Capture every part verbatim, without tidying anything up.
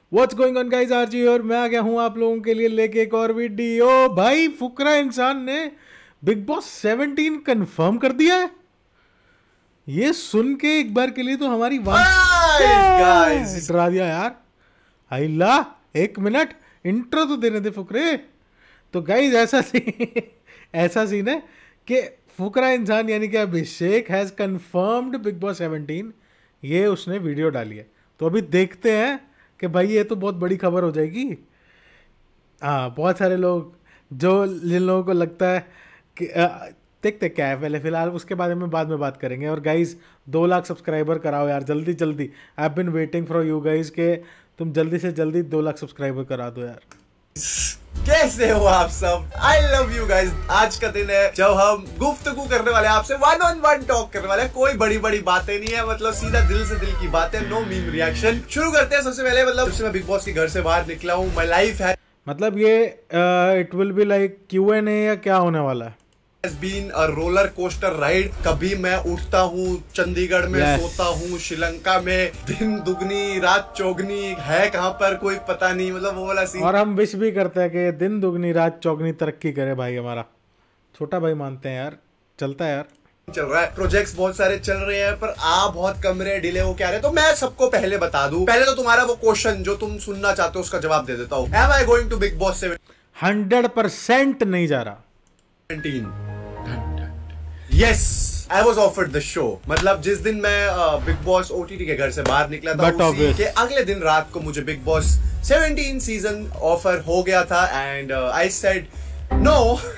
What's going on guys, RG और मैं आ गया हूं आप लोगों के लिए लेके एक और वीडियो। भाई फुकरा इंसान ने बिग बॉस सेवनटीन कंफर्म कर दिया है। ये सुन के एक बार के लिए तो हमारी गाइस डरा दिया यार। आइला एक मिनट इंट्रो तो देने दे फुकरे। तो गाइस ऐसा सीन ऐसा सीन है कि फुकरा इंसान यानी कि Abhishek has confirmed Bigg Boss seventeen. ये उसने वीडियो डाली है, तो अभी देखते हैं कि भाई ये तो बहुत बड़ी खबर हो जाएगी। हाँ, बहुत सारे लोग जो जिन लोगों को लगता है कि देखते क्या है, पहले फिलहाल उसके बारे में बाद में बात करेंगे। और गाइज दो लाख सब्सक्राइबर कराओ यार, जल्दी जल्दी। I have been waiting for you guys के तुम जल्दी से जल्दी दो लाख सब्सक्राइबर करा दो यार। कैसे हो आप सब? I love you guys. आज का दिन है जब हम गुफ्तगू करने वाले हैं आपसे, वन ऑन वन टॉक करने वाले हैं। कोई बड़ी बड़ी बातें नहीं है, मतलब सीधा दिल से दिल की बातें, नो मीम रिएक्शन। शुरू करते हैं। सबसे पहले मतलब जब मैं बिग बॉस के घर से बाहर निकला हूँ, माय लाइफ है मतलब ये it will be like Q and A या क्या होने वाला है? has been a roller coaster ride। कभी मैं उठता हूँ चंडीगढ़ में, yes. सोता हूँ श्रीलंका में, दिन दुगनी रात चौगनी है कहाँ पर कोई पता नहीं, मतलब वो वाला सीन। और हम विश भी करते हैं कि दिन दुगनी रात चौगनी तरक्की करे भाई। हमारा छोटा भाई मानते हैं यार, चलता है यार, चल रहा है। प्रोजेक्ट्स बहुत सारे चल रहे हैं पर आ बहुत कम रहे, डिले हो क्या रहे। तो मैं सबको पहले बता दूं, पहले तो तुम्हारा वो क्वेश्चन जो तुम सुनना चाहते हो उसका जवाब दे देता हूँ। Am I going to Big Boss seventeen? Hundred percent नहीं जा रहा। Yes, I was offered the show। मतलब जिस दिन मैं बिग बॉस ओटीटी के घर से बाहर निकला था, उसी के अगले दिन रात को मुझे Bigg Boss seventeen season offer हो गया था। And I said no.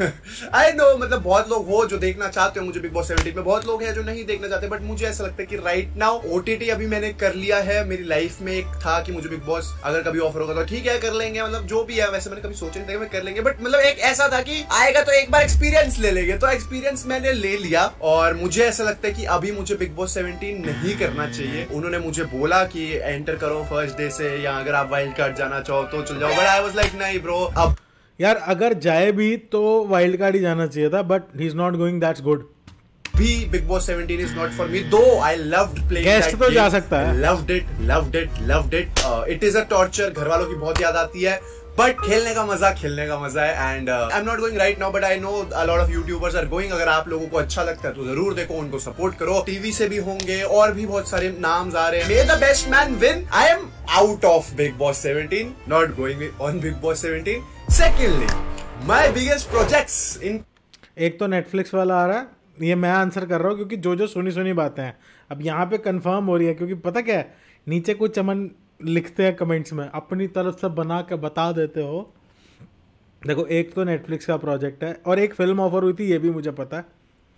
I know, मतलब बहुत लोग हो जो देखना चाहते हो मुझे बिग बॉस सेवनटीन में, बहुत लोग हैं जो नहीं देखना चाहते, बट मुझे ऐसा लगता है कि राइट नाउ ओटीटी अभी मैंने कर लिया है। मेरी लाइफ में एक था कि मुझे बिग बॉस अगर कभी ऑफर होगा तो ठीक है कर लेंगे, मतलब जो भी है। वैसे मैंने कभी सोचा नहीं था कि कर लेंगे, बट मतलब एक ऐसा था कि आएगा तो एक बार एक्सपीरियंस ले लेंगे। तो एक्सपीरियंस मैंने ले लिया और मुझे ऐसा लगता है कि अभी मुझे बिग बॉस सेवनटीन नहीं करना चाहिए। उन्होंने मुझे बोला कि एंटर करो फर्स्ट डे से, या अगर आप वाइल्ड कार्ड जाना चाहो तो चल जाओ, बट आई वाज लाइक नहीं ब्रो। अब यार अगर जाए भी तो वाइल्ड कार्ड ही जाना चाहिए था, but he is not going, that's good. भी Bigg Boss seventeen is not for me, though I loved playing that guest तो जा सकता है। Loved it loved it loved it it is a torture. घर वालों की बहुत याद आती है, बट खेलने का मजा खेलने का मजा है। And I am not going right now, but I know a lot of YouTubers are going. अगर आप लोगों को अच्छा लगता है तो जरूर देखो, उनको सपोर्ट करो। टीवी से भी होंगे और भी बहुत सारे नाम आ रहे हैं। May the best man win. I am out of Bigg Boss seventeen, not going on Bigg Boss seventeen. Secondly, my biggest projects in, एक तो नेटफ्लिक्स वाला आ रहा है, ये मैं आंसर कर रहा हूँ क्योंकि जो जो सुनी सुनी बातें हैं अब यहाँ पे कंफर्म हो रही है। क्योंकि पता क्या है, नीचे कुछ चमन लिखते हैं कमेंट्स में, अपनी तरफ से बना के बता देते हो। देखो, एक तो नेटफ्लिक्स का प्रोजेक्ट है और एक फिल्म ऑफर हुई थी, ये भी मुझे पता है।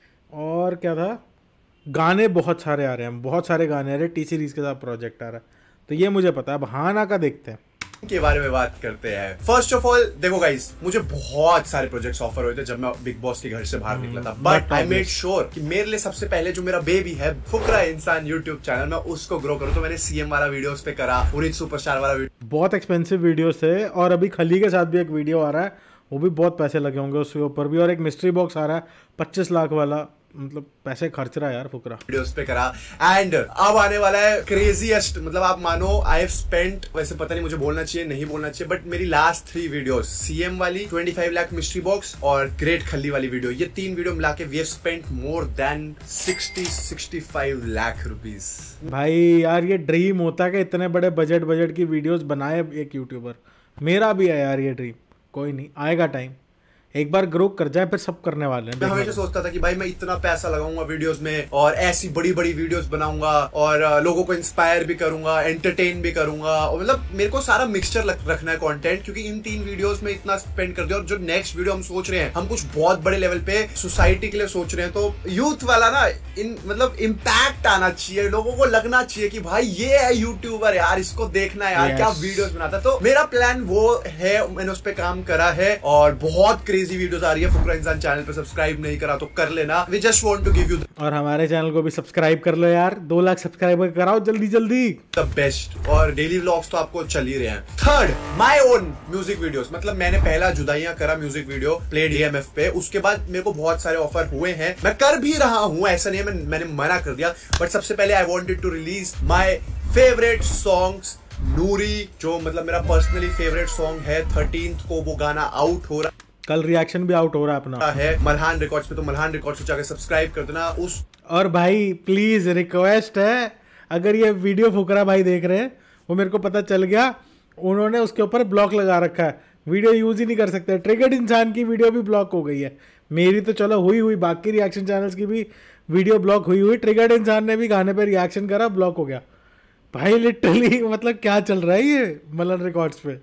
और क्या था, गाने बहुत सारे आ रहे हैं, बहुत सारे गाने आ रहे हैं, टी सीरीज के साथ प्रोजेक्ट आ रहा है, तो ये मुझे पता है। अब हाँ ना का देखते हैं के बारे में बात करते हैं। फर्स्ट ऑफ ऑल देखो गाइस, मुझे बहुत सारे प्रोजेक्ट्स ऑफर हुए थे जब मैं बिग बॉस के घर से बाहर निकला था, बट आई मेड श्योर कि मेरे लिए सबसे पहले जो मेरा बेबी है फुकरा इंसान यूट्यूब चैनल, मैं उसको ग्रो करूं। तो मैंने सीएम वाला वीडियोस पे करा, उरित सुपरस्टार वाला वीडियो, बहुत एक्सपेंसिव वीडियोस थे। और अभी खली के साथ भी एक वीडियो आ रहा है, वो भी बहुत पैसे लगे होंगे उसके ऊपर भी। और एक मिस्ट्री बॉक्स आ रहा है पच्चीस लाख वाला, मतलब पैसे खर्च रहा है यार फुकरा। वीडियोस पे करा। एंड अब आने वाला है क्रेजीएस्ट, मतलब आप मानो आई हैव स्पेंट, वैसे पता नहीं मुझे बोलना चाहिए नहीं बोलना चाहिए, बट मेरी लास्ट थ्री वीडियोस, सीएम वाली, पच्चीस लाख मिस्ट्री बॉक्स और ग्रेट खल्ली वाली वीडियो, ये तीन वीडियो मिला के we have spent more than sixty sixty five lakh rupees. भाई यार ये ड्रीम होता है कि इतने बड़े बजट बजट की वीडियोस बनाए एक यूट्यूबर। मेरा भी है यार ये ड्रीम, कोई नहीं, आएगा टाइम, एक बार ग्रो कर जाए फिर सब करने वाले हैं। मैं हमेशा सोचता था कि भाई मैं इतना पैसा लगाऊंगा वीडियोस में और ऐसी बड़ी बड़ी वीडियोस बनाऊंगा और लोगों को इंस्पायर भी करूंगा, एंटरटेन भी करूंगा, और मतलब मेरे को सारा मिक्सचर रखना है कंटेंट, क्योंकि इन तीन वीडियोस में इतना स्पेंड कर दिया। और जो नेक्स्ट वीडियो हम सोच रहे हैं, हम कुछ बहुत बड़े लेवल पे सोसाइटी के लिए सोच रहे हैं, तो यूथ वाला ना, इन मतलब इम्पैक्ट आना चाहिए, लोगों को लगना चाहिए कि भाई ये है यूट्यूबर यार, इसको देखना है यार, yes. क्या वीडियोस बनाता है। तो मेरा प्लान वो है, मैंने उस पर काम करा है और बहुत क्रेजी वीडियोस आ रही है। फुकरा इंसान चैनल पे सब्सक्राइब नहीं करा तो कर लेना। We just want to give you, और हमारे चैनल को भी सब्सक्राइब कर लो यार, दो लाख सब्सक्राइबर कराओ जल्दी जल्दी। The best. और डेली व्लॉग्स तो आपको चल ही रहे हैं। Third, my own music videos, मतलब मैंने पहला जुदाइयां करा म्यूजिक वीडियो प्लेड ईएमएफ पे, उसके बाद मेरे को बहुत सारे ऑफर हुए हैं, मैं कर भी रहा हूं, ऐसा नहीं है मैं, मैंने मना कर दिया। बट सबसे पहले I wanted to release my favourite songs Noori जो मतलब मेरा पर्सनली फेवरेट सॉन्ग है, थर्टीन्थ को वो गाना आउट हो रहा है, कल रिएक्शन भी आउट हो रहा है अपना है मल्हान रिकॉर्ड्स पे, तो मल्हान रिकॉर्ड्स को जाकर सब्सक्राइब कर देना। उस और भाई प्लीज रिक्वेस्ट है, अगर ये वीडियो फुकरा भाई देख रहे हैं, वो मेरे को पता चल गया उन्होंने उसके ऊपर ब्लॉक लगा रखा है, वीडियो यूज ही नहीं कर सकते। ट्रिगर्ड इंसान की वीडियो भी ब्लॉक हो गई है, मेरी तो चलो हुई हुई, बाकी रिएक्शन चैनल्स की भी वीडियो ब्लॉक हुई हुई, ट्रिगर्ड इंसान ने भी गाने पे रिएक्शन करा, ब्लॉक हो गया भाई। लिटरली मतलब क्या चल रहा है ये मल्हान रिकॉर्ड्स पे।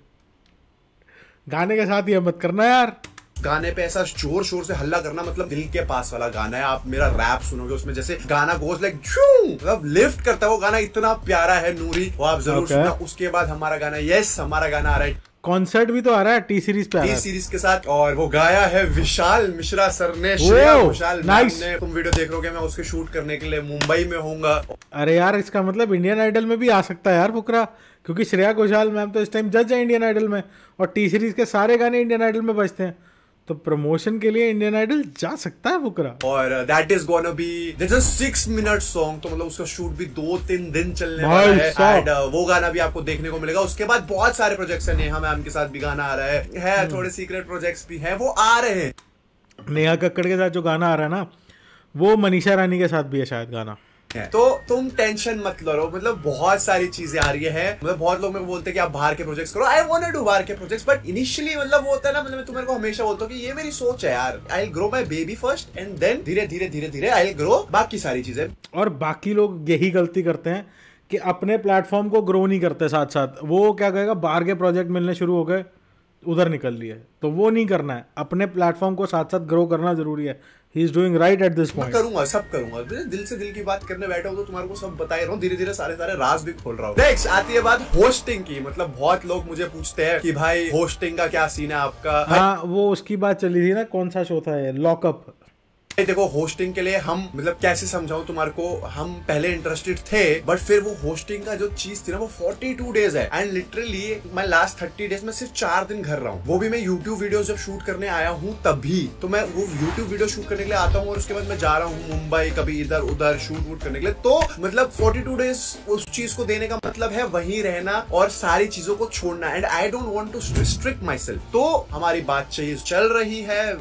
गाने के साथ ये मत करना यार, गाने पे ऐसा जोर शोर से हल्ला करना, मतलब दिल के पास वाला गाना है। आप मेरा रैप सुनोगे उसमें जैसे गाना गोज लाइक मतलब लिफ्ट करता है वो गाना, इतना प्यारा है नूरी, वो आप जरूर okay. सुनना। उसके बाद हमारा गाना, यस हमारा गाना आ रहा है, कॉन्सर्ट भी तो आ रहा है टी सीरीज पे, टी सीरीज के साथ, और वो गाया है विशाल मिश्रा सर ने, श्रेया घोषाल nice. ने। तुम वीडियो देख रहोगे, मैं उसके शूट करने के लिए मुंबई में होऊंगा। अरे यार इसका मतलब इंडियन आइडल में भी आ सकता है यार फुकरा, क्योंकि श्रेया घोषाल मैम तो इस टाइम जज है इंडियन आइडल में, और टी सीरीज के सारे गाने इंडियन आइडल में बजते हैं, तो प्रमोशन के लिए इंडियन आइडल जा सकता है फुकरा। और that is gonna be this is six minute song, तो मतलब उसका शूट भी दो तीन दिन चलने वाला है, एंड uh, वो गाना भी आपको देखने को मिलेगा। उसके बाद बहुत सारे प्रोजेक्ट्स हैं, नेहा मैम के साथ भी गाना आ रहा है, है थोड़े सीक्रेट प्रोजेक्ट्स भी हैं, वो आ रहे हैं। नेहा कक्कड़ के साथ जो गाना आ रहा है ना, वो मनीषा रानी के साथ भी है शायद गाना। तो तुम टेंशन मत लो, मतलब बहुत सारी चीजें आ रही है। मतलब बहुत लोग मेरे को बोलते हैं कि आप बाहर के प्रोजेक्ट्स करो, आई वांट टू डू बाहर के प्रोजेक्ट्स, बट इनिशियली मतलब वो होता है ना, मतलब मैं तुम्हारे को हमेशा बोलता हूँ कि ये मेरी सोच है यार, I will grow my baby first and then धीरे धीरे धीरे धीरे आई विल ग्रो बाकी सारी चीजें। और बाकी लोग यही गलती करते हैं कि अपने प्लेटफॉर्म को ग्रो नहीं करते, साथ साथ वो क्या कहेगा, बाहर के प्रोजेक्ट मिलने शुरू हो गए, उधर निकल लिए, तो वो नहीं करना है, अपने प्लेटफॉर्म को साथ साथ ग्रो करना जरूरी है। He is doing right at this point. करूंगा, सब करूंगा, दिल से दिल की बात करने बैठा हूं तो तुम्हारे को सब बता ही रहा हूं, धीरे धीरे सारे सारे राज भी खोल रहा हूं। नेक्स्ट आती है बात होस्टिंग की। मतलब बहुत लोग मुझे पूछते हैं कि भाई होस्टिंग का क्या सीन है आपका। हाँ वो उसकी बात चली थी ना, कौन सा शो था ये, लॉकअप। देखो होस्टिंग के लिए हम मतलब कैसे समझाऊं तुम्हारे को, हम पहले इंटरेस्टेड थे, बट फिर वो होस्टिंग का जो चीज थी ना वो बयालीस डेज है, एंड लिटरली मैं लास्ट तीस डेज में सिर्फ चार दिन घर रहा हूँ, वो भी मैं यूट्यूब वीडियो जब शूट करने आया हूँ तभी। तो मैं वो यूट्यूब वीडियो शूट करने के लिए आता हूँ और उसके बाद मैं जा रहा हूँ मुंबई, कभी इधर उधर शूट वूट करने के लिए। तो मतलब बयालीस डेज उस चीज को देने का मतलब है वहीं रहना और सारी चीजों को छोड़ना, and I don't want to restrict myself. तो हमारी बातचीत चल रही है।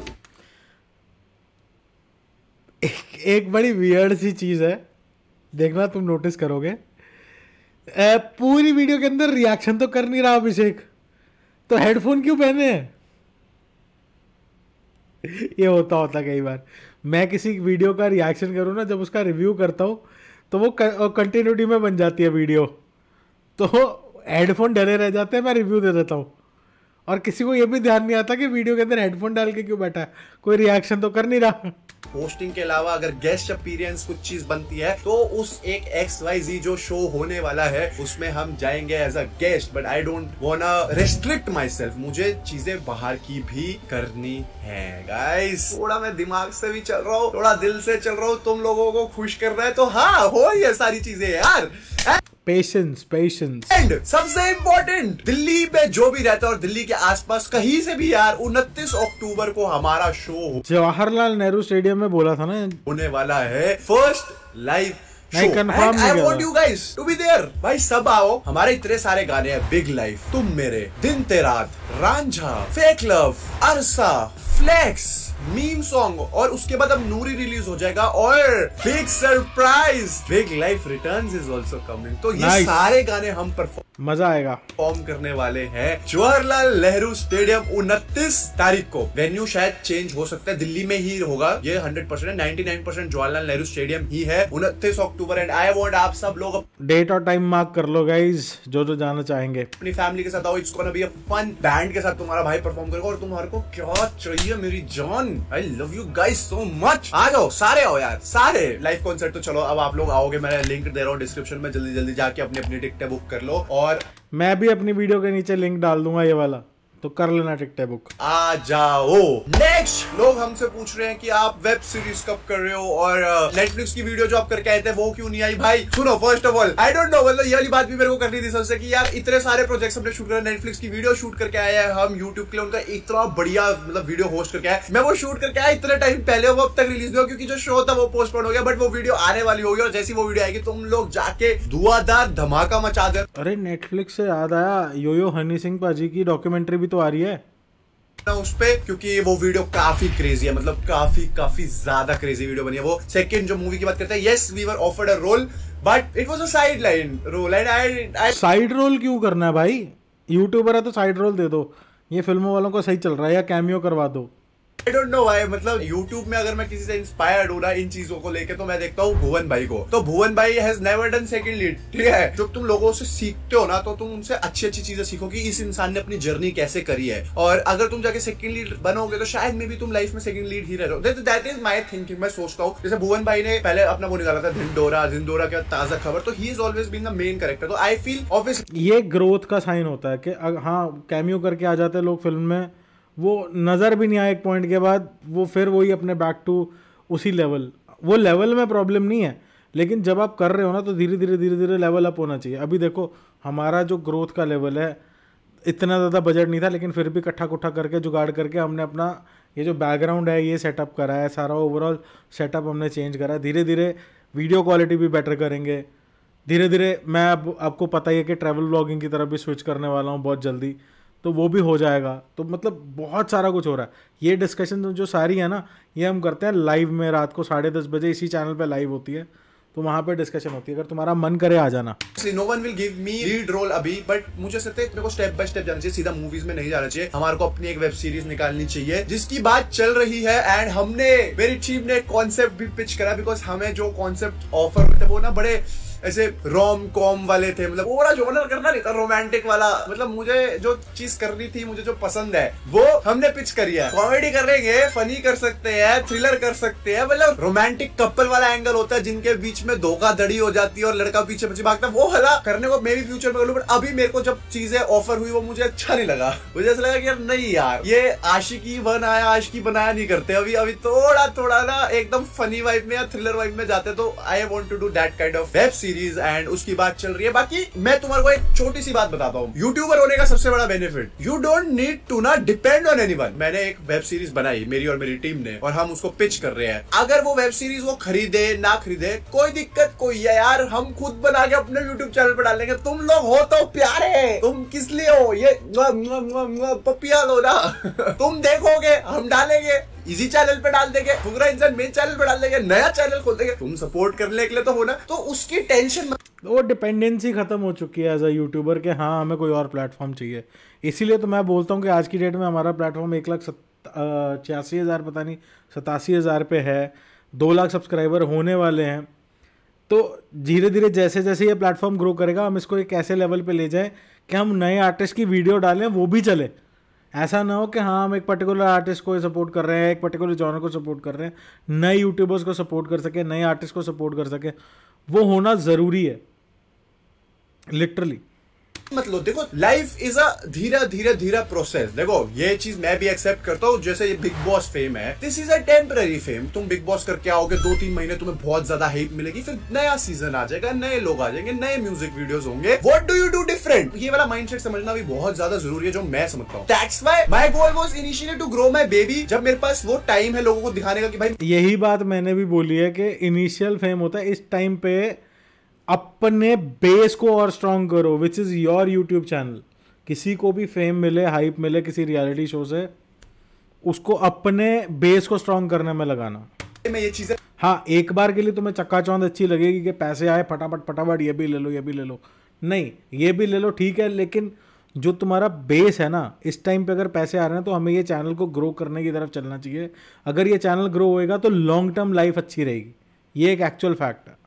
एक, एक बड़ी वियर्ड सी चीज है, देखना तुम नोटिस करोगे, ए, पूरी वीडियो के अंदर रिएक्शन तो कर नहीं रहा अभिषेक, तो हेडफोन क्यों पहने हैं? ये होता होता कई बार, मैं किसी वीडियो का रिएक्शन करूँ ना, जब उसका रिव्यू करता हूँ तो वो कंटिन्यूटी में बन जाती है वीडियो, तो हेडफोन डले रह जाते हैं, मैं रिव्यू दे देता हूँ, और किसी को ये भी ध्यान नहीं आता कि वीडियो के अंदर हेडफोन डाल के क्यों बैठा है, कोई रिएक्शन तो कर नहीं रहा। होस्टिंग के अलावा अगर गेस्ट अपीयरेंस कुछ चीज बनती है तो उस एक एक्स वाई जी जो शो होने वाला है उसमें हम जाएंगे as a guest, but I don't wanna restrict myself, मुझे चीजें बाहर की भी करनी है गाइस। थोड़ा मैं दिमाग से भी चल रहा हूँ, थोड़ा दिल से चल रहा हूँ, तुम लोगों को खुश कर रहा है, तो हाँ हो ये सारी चीजें यार। पेशेंस पेशेंस एंड सबसे इम्पोर्टेंट, दिल्ली पे जो भी रहता है और दिल्ली के आसपास कहीं से भी यार, उनतीस अक्टूबर को हमारा शो जवाहरलाल नेहरू स्टेडियम में बोला था ना होने वाला है, फर्स्ट लाइव नहीं कंफर्म नहीं, I want you guys to be there. भाई सब आओ, हमारे इतने सारे गाने हैं, बिग लाइफ, तुम मेरे, दिन तेरात, रांझा, फेक लव, अरसा, फ्लेक्स, मीम सॉन्ग, और उसके बाद अब नूरी रिलीज हो जाएगा, और big surprise big life returns is also coming. तो ये nice. सारे गाने हम परफॉर्म मजा आएगा परफॉर्म करने वाले हैं जवाहरलाल नेहरू स्टेडियम उनतीस तारीख को। वेन्यू शायद चेंज हो सकता है, दिल्ली में ही होगा ये, हंड्रेड परसेंट निन्यानवे परसेंट जवाहरलाल नेहरू स्टेडियम ही है, उनतीस अक्टूबर। एंड आई वांट आप सब लोग डेट और टाइम मार्क कर लो गाइस, जो जो जाना चाहेंगे अपनी फैमिली के साथ आओ, it's gonna be a fun. Band के साथ तुम्हारा भाई परफॉर्म करेगा, और तुम्हारे को क्या चाहिए मेरी जान, I love you guys so much. आ जाओ सारे आओ यार, सारे लाइव कॉन्सर्ट। तो चलो अब आप लोग आओगे, मैं लिंक दे रहा हूँ डिस्क्रिप्शन में, जल्दी जल्दी जाके अपनी अपनी टिकटें बुक कर लो, और मैं भी अपनी वीडियो के नीचे लिंक डाल दूंगा ये वाला, तो कर लेना टिकटें बुक। आ जाओ। नेक्स्ट लोग हमसे पूछ रहे हैं कि आप वेब सीरीज कब कर रहे हो और नेटफ्लिक्स की वीडियो जो आप करके आए थे वो क्यों नहीं आई। भाई सुनो, first of all I don't know, मतलब ये वाली बात भी मेरे को करनी थी सबसे कि यार इतने सारे प्रोजेक्ट्स हमने शूट कर, नेटफ्लिक्स की वीडियो शूट करके आए हैं हम यूट्यूब के लिए, उनका इतना बढ़िया मतलब वीडियो होस्ट करके आया, मैं वो शूट करके आया इतने टाइम पहले, वो अब तक रिलीज नहीं हुआ क्योंकि जो शो था वो पोस्टपोन हो गया, बट वो वीडियो आने वाली होगी और जैसी वो वीडियो आएगी तुम लोग जाके धुआंधार धमाका मचा दे। अरे नेटफ्लिक्स से याद आया, यो यो हनी सिंह पाजी की डॉक्यूमेंट्री भी तो आ रही है उस पे, क्योंकि वो वीडियो काफी क्रेजी है, मतलब काफी काफी ज्यादा क्रेजी वीडियो बनी है। वो सेकंड जो मूवी की बात करते हैं, yes we were offered a role but it was a sideline role and I I side role क्यों करना है भाई, यूट्यूबर है तो साइड रोल दे दो, ये फिल्मों वालों को सही चल रहा है, या कैमियो करवा दो। I don't know why, मतलब YouTube में अगर मैं किसी से इंस्पायर्ड हूँ ना इन चीजों को लेके, तो मैं देखता हूँ भुवन भाई को। तो भुवन भाई has never done second lead, ठीक है। जब तुम लोगों से सीखते हो ना तो तुम उनसे अच्छी अच्छी चीजें सीखो कि इस इंसान ने अपनी जर्नी कैसे करी है, और अगर तुम जाके सेकंड लीड बनोगे तो शायद मे भी तुम लाइफ में सेकंड लीड ही रह जाओ। That is my thinking. मैं सोचता हूँ जैसे भुवन भाई ने पहले अपना वो निकाला था धिंडोरा, धिंडोरा के ताजा खबर, तो he is always been the main character. तो आई फील ऑब्वियसली ये ग्रोथ का साइन होता है कि हाँ कैमियो करके आ जाते हैं लोग फिल्म में, वो नज़र भी नहीं आया एक पॉइंट के बाद, वो फिर वही अपने बैक टू उसी लेवल, वो लेवल में प्रॉब्लम नहीं है, लेकिन जब आप कर रहे हो ना तो धीरे धीरे धीरे धीरे लेवल अप होना चाहिए। अभी देखो हमारा जो ग्रोथ का लेवल है, इतना ज़्यादा बजट नहीं था लेकिन फिर भी इकट्ठा कुट्ठा करके जुगाड़ करके हमने अपना ये जो बैकग्राउंड है ये सेटअप करा है, सारा ओवरऑल सेटअप हमने चेंज करा है। धीरे धीरे वीडियो क्वालिटी भी बेटर करेंगे, धीरे धीरे मैं अब आपको पता ही है कि ट्रैवल व्लॉगिंग की तरफ भी स्विच करने वाला हूँ बहुत जल्दी, तो वो भी हो जाएगा। तो मतलब बहुत सारा कुछ हो रहा है। ये डिस्कशन जो सारी है ना ये हम करते हैं लाइव में, रात को साढ़े दस बजे इसी चैनल पे लाइव होती है, तो वहाँ पे डिस्कशन होती है। अगर तुम्हारा मन करे आ जाना। No one will give me lead role अभी, बट मुझे सकते मेरे को स्टेप बाय स्टेप जाना चाहिए, सीधा मूवीज में नहीं जाना चाहिए। हमारे को अपनी एक वेब सीरीज निकालनी चाहिए जिसकी बात चल रही है, एंड हमने मेरी टीम ने कॉन्सेप्ट भी पिच करा, बिकॉज हमें जो कॉन्सेप्ट ऑफर हुए थे वो ना बड़े ऐसे रोम कॉम वाले थे, मतलब पूरा जोनर करना नहीं था, रोमांटिक वाला। मतलब मुझे जो चीज करनी थी, मुझे जो पसंद है वो हमने पिच करी है। कॉमेडी करेंगे, फनी कर सकते हैं, थ्रिलर कर सकते हैं, मतलब रोमांटिक कपल वाला एंगल होता है जिनके बीच में धोखाधड़ी हो जाती है और लड़का पीछे पीछे भागता है, वो हला करने को मे भी फ्यूचर में कर लूं। बट अभी मेरे को जब चीजें ऑफर हुई वो मुझे अच्छा नहीं लगा। मुझे ऐसा लगा कि यार नहीं यार, ये आशिकी बनाया आशिकी बनाया नहीं करते। अभी अभी थोड़ा थोड़ा ना एकदम फनी वाइब में या थ्रिलर वाइब में जाते, तो I want to do that kind of web series and उसकी बात चल रही है। बाकी मैं तुम्हारे को एक छोटी सी बात बताता हूँ, यूट्यूबर होने का सबसे बड़ा benefit, you don't need to ना डिपेंड ऑन एनीवन। मैंने एक वेब सीरीज बनाई मेरी और मेरी टीम ने, और हम उसको पिच कर रहे हैं। अगर वो वेब सीरीज वो खरीदे ना खरीदे कोई दिक्कत कोई है यार, हम खुद बना के अपने यूट्यूब चैनल पर डालेंगे। तुम लोग हो तो प्यारे, तुम किस लिए हो, ये पपिया लो ना तुम देखोगे हम डालेंगे, इसी चैनल पे डाल देंगे, फुकरा इंसान मेन चैनल पे डाल देंगे, नया चैनल खोल देंगे। तुम सपोर्ट करने के लिए तो हो ना, तो उसकी टेंशन मत। वो डिपेंडेंसी खत्म हो चुकी है एज अ यूट्यूबर के, हाँ हमें कोई और प्लेटफॉर्म चाहिए। इसीलिए तो मैं बोलता हूँ कि आज की डेट में हमारा प्लेटफॉर्म एक लाख छियासी हज़ार पता नहीं सतासी हज़ार पे है, दो लाख सब्सक्राइबर होने वाले हैं। तो धीरे धीरे जैसे जैसे ये प्लेटफॉर्म ग्रो करेगा, हम इसको एक ऐसे लेवल पे ले जाएं कि हम नए आर्टिस्ट की वीडियो डालें वो भी चले। ऐसा ना हो कि हाँ हम एक पर्टिकुलर आर्टिस्ट को सपोर्ट कर रहे हैं, एक पर्टिकुलर जॉनर को सपोर्ट कर रहे हैं, नए यूट्यूबर्स को सपोर्ट कर सके, नए आर्टिस्ट को सपोर्ट कर सके, वो होना ज़रूरी है लिटरली। मतलब देखो लाइफ इज अ धीरे धीरे धीरे प्रोसेस। देखो ये चीज मैं भी एक्सेप्ट करता हूँ, जैसे ये बिग बॉस फेम है, this is a temporary fame. तुम बिग बॉस करके आओगे, दो तीन महीने तुम्हें बहुत ज्यादा हाइप मिलेगी, फिर नया सीजन आ जाएगा, नए लोग आ जाएंगे, नए म्यूजिक वीडियोस होंगे। What do you do different, ये वाला माइंडसेट समझना भी बहुत ज्यादा जरूरी है, जो मैं समझता हूँ। That's why my goal was initially to grow my baby. जब मेरे पास वो टाइम है लोगों को दिखाने का कि भाई, यही बात मैंने भी बोली है कि इनिशियल फेम होता है, इस टाइम पे अपने बेस को और स्ट्रॉन्ग करो, which is your YouTube channel. किसी को भी फेम मिले, हाइप मिले किसी रियलिटी शो से, उसको अपने बेस को स्ट्रॉन्ग करने में लगाना। मैं ये चीजें हाँ एक बार के लिए तुम्हें चक्काचौंध अच्छी लगेगी कि पैसे आए फटाफट फटाफट ये भी ले लो ये भी ले लो, नहीं ये भी ले लो ठीक है, लेकिन जो तुम्हारा बेस है ना, इस टाइम पे अगर पैसे आ रहे हैं तो हमें ये चैनल को ग्रो करने की तरफ चलना चाहिए। अगर ये चैनल ग्रो होएगा तो लॉन्ग टर्म लाइफ अच्छी रहेगी, ये एक एक्चुअल फैक्ट है।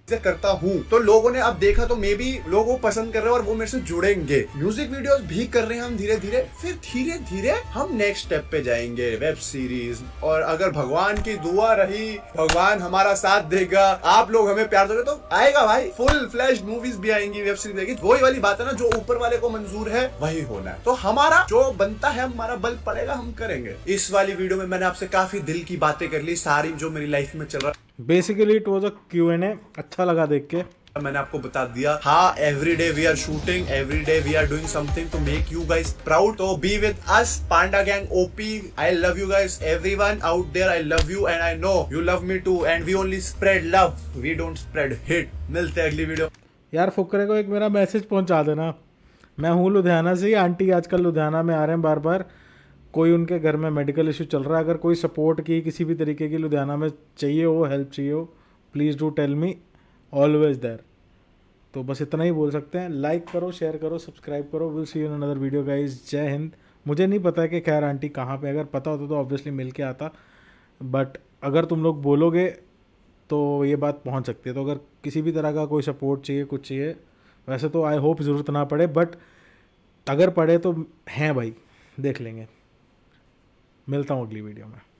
करता हूँ, तो लोगों ने अब देखा तो मे बी लोगों को पसंद कर रहे हैं और वो मेरे से जुड़ेंगे। म्यूजिक वीडियोस भी कर रहे हैं हम धीरे धीरे, फिर धीरे धीरे हम नेक्स्ट स्टेप पे जाएंगे, वेब सीरीज। और अगर भगवान की दुआ रही, भगवान हमारा साथ देगा, आप लोग हमें प्यार दोगे तो आएगा भाई, फुल फ्लैश मूवीज भी आएंगी, वेब सीरीज आएगी। वही वाली बात है ना, जो ऊपर वाले को मंजूर है वही होना है। तो हमारा जो बनता है, हमारा बल पड़ेगा, हम करेंगे। इस वाली वीडियो में मैंने आपसे काफी दिल की बातें कर ली, सारी जो मेरी लाइफ में चल रहा है। Basically it was a Q and A, अच्छा लगा देख के। मैंने आपको बता दिया, हाँ every day we are shooting, every day we are doing something to make you guys proud. तो be with us, panda gang OP. I love you guys, everyone out there, I love you and I know you love me too, and we only spread love, we don't spread hate. मिलते हैं अगली video. यार फुकरे को एक मेरा message पहुंचा देना, मैं हूँ लुधियाना से, आंटी आजकल लुधियाना में आ रहे हैं बार बार, कोई उनके घर में मेडिकल इशू चल रहा है, अगर कोई सपोर्ट की किसी भी तरीके की लुधियाना में चाहिए हो, हेल्प चाहिए हो, please do tell me, always there. तो बस इतना ही बोल सकते हैं। लाइक करो, शेयर करो, सब्सक्राइब करो। Will see you in another video guys. जय हिंद। मुझे नहीं पता है कि खैर आंटी कहाँ पे, अगर पता होता तो ऑब्वियसली मिल के आता, बट अगर तुम लोग बोलोगे तो ये बात पहुँच सकती है। तो अगर किसी भी तरह का कोई सपोर्ट चाहिए, कुछ चाहिए, वैसे तो आई होप ज़रूरत ना पड़े, बट अगर पड़े तो हैं भाई, देख लेंगे। मिलता हूँ अगली वीडियो में।